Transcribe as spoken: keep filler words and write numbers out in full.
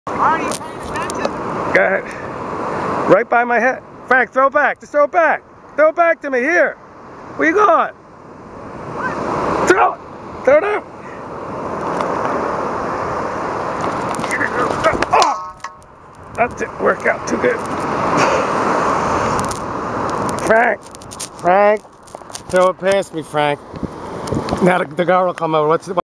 Are you paying attention? Go ahead. Right by my head. Frank, throw back. Just throw it back. Throw it back to me. Here. Where you going? Throw it. Throw it out. Oh! That didn't work out too good. Frank. Frank. Throw it past me, Frank. Now the, the girl will come over. What's the